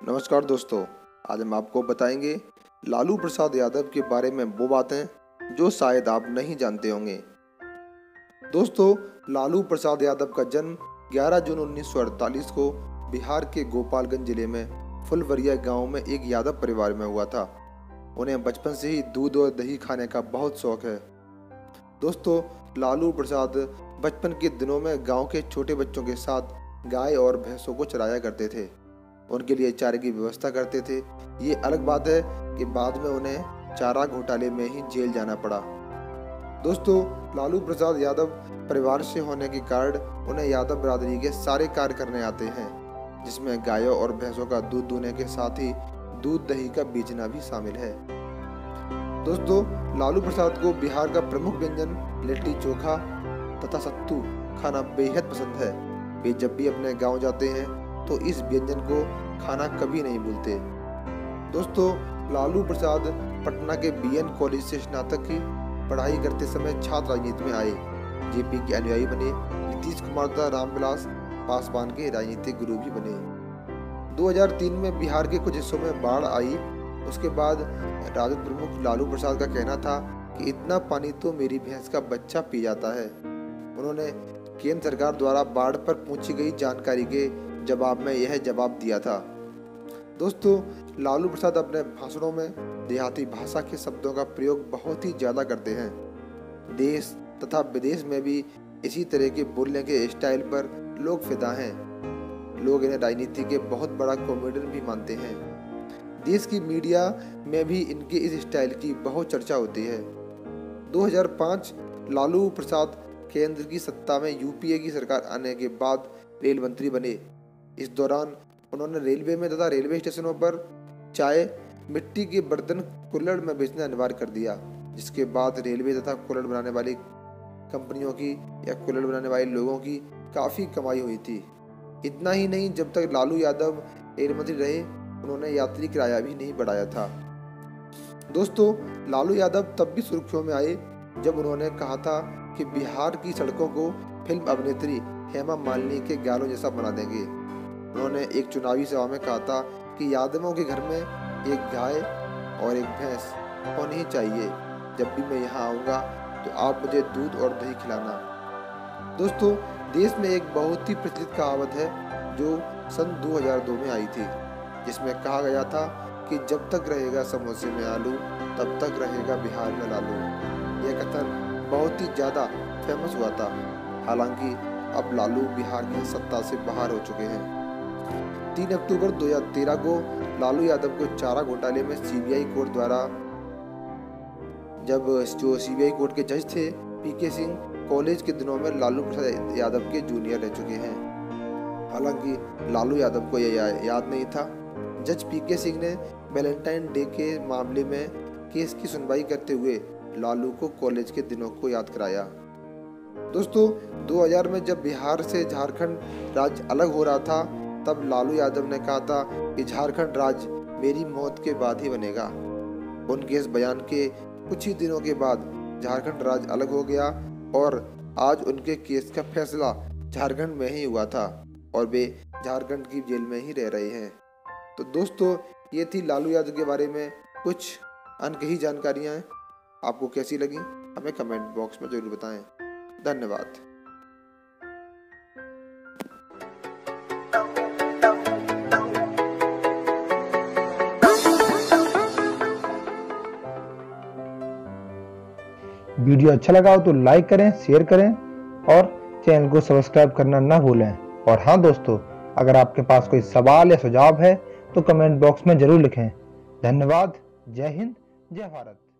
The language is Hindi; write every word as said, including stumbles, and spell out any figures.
नमस्कार दोस्तों, आज हम आपको बताएंगे लालू प्रसाद यादव के बारे में वो बातें जो शायद आप नहीं जानते होंगे। दोस्तों, लालू प्रसाद यादव का जन्म ग्यारह जून उन्नीस सौ अड़तालीस को बिहार के गोपालगंज जिले में फुलवरिया गांव में एक यादव परिवार में हुआ था। उन्हें बचपन से ही दूध और दही खाने का बहुत शौक है। दोस्तों, लालू प्रसाद बचपन के दिनों में गांव के छोटे बच्चों के साथ गाय और भैंसों को चराया करते थे। उनके लिए चारे की व्यवस्था करते थे। ये अलग बात है कि बाद में उन्हें चारा घोटाले में ही जेल जाना पड़ा। दोस्तों, लालू प्रसाद यादव परिवार से होने के कारण उन्हें यादव बिरादरी के सारे कार्य करने आते हैं, जिसमें गायों और भैंसों का दूध दूहने के साथ ही दूध दही का बेचना भी शामिल है। दोस्तों, लालू प्रसाद को बिहार का प्रमुख व्यंजन लिट्टी चोखा तथा सत्तू खाना बेहद पसंद है। वे जब भी अपने गांव जाते हैं तो इस व्यंजन को खाना कभी नहीं भूलते। दोस्तों, लालू प्रसाद पटना के बी एन कॉलेज से स्नातक की पढ़ाई करते समय छात्र राजनीति में आए। जेपी के अनुयायी बने। नीतीश कुमार तथा रामविलास पासवान के राजनीतिक गुरु भी बने। दो हज़ार तीन में बिहार के कुछ हिस्सों में बाढ़ आई। उसके बाद राजद प्रमुख लालू प्रसाद का कहना था कि इतना पानी तो मेरी भैंस का बच्चा पी जाता है। उन्होंने केंद्र सरकार द्वारा बाढ़ पर पूछी गई जानकारी के जवाब में यह जवाब दिया था। दोस्तों, लालू प्रसाद अपने भाषणों में देहाती भाषा के शब्दों का प्रयोग बहुत ही ज़्यादा करते हैं। देश तथा विदेश में भी इसी तरह के बोलने के स्टाइल पर लोग फिदा हैं। लोग इन्हें राजनीति के बहुत बड़ा कॉमेडियन भी मानते हैं। देश की मीडिया में भी इनके इस स्टाइल की बहुत चर्चा होती है। दो हज़ार पाँच लालू प्रसाद केंद्र की सत्ता में यूपीए की सरकार आने के बाद रेल मंत्री बने। इस दौरान उन्होंने रेलवे में तथा रेलवे स्टेशनों पर चाय मिट्टी के बर्तन कुल्हड़ में बेचना अनिवार्य कर दिया, जिसके बाद रेलवे तथा कुल्हड़ बनाने वाली कंपनियों की या कुल्हड़ बनाने वाले लोगों की काफ़ी कमाई हुई थी। इतना ही नहीं, जब तक लालू यादव रेल मंत्री रहे उन्होंने यात्री किराया भी नहीं बढ़ाया था। दोस्तों, लालू यादव तब भी सुर्खियों में आए जब उन्होंने कहा था कि बिहार की सड़कों को फिल्म अभिनेत्री हेमा मालिनी के गालों जैसा बना देंगे। उन्होंने एक चुनावी सभा में कहा था कि यादवों के घर में एक गाय और एक भैंस होनी ही चाहिए। जब भी मैं यहाँ आऊँगा तो आप मुझे दूध और दही खिलाना। दोस्तों, देश में एक बहुत ही प्रचलित कहावत है जो सन दो हज़ार दो में आई थी, जिसमें कहा गया था कि जब तक रहेगा समोसे में आलू तब तक रहेगा बिहार में लालू। यह कथन बहुत ही ज़्यादा फेमस हुआ था। हालांकि अब लालू बिहार की सत्ता से बाहर हो चुके हैं। तीन अक्टूबर दो हज़ार तेरह को लालू यादव को चारा घोटाले में सीबीआई कोर्ट द्वारा, जब जो सीबीआई कोर्ट के जज थे पीके सिंह, कॉलेज के दिनों में लालू प्रसाद यादव के जूनियर रह चुके हैं। हालांकि लालू यादव को यह या, याद नहीं था। जज पीके सिंह ने वैलेंटाइन डे के मामले में केस की सुनवाई करते हुए लालू को कॉलेज के दिनों को याद कराया। दोस्तों, दो हज़ार में जब बिहार से झारखंड राज्य अलग हो रहा था, तब लालू यादव ने कहा था कि झारखंड राज्य मेरी मौत के बाद ही बनेगा। उनके इस बयान के कुछ ही दिनों के बाद झारखंड राज्य अलग हो गया और आज उनके केस का फैसला झारखंड में ही हुआ था और वे झारखंड की जेल में ही रह रहे हैं। तो दोस्तों, ये थी लालू यादव के बारे में कुछ अनकही जानकारियाँ। आपको कैसी लगी हमें कमेंट बॉक्स में जरूर बताएं। धन्यवाद। वीडियो अच्छा लगा हो तो लाइक करें, शेयर करें और चैनल को सब्सक्राइब करना ना भूलें। और हाँ दोस्तों, अगर आपके पास कोई सवाल या सुझाव है तो कमेंट बॉक्स में जरूर लिखें। धन्यवाद। जय हिंद, जय भारत।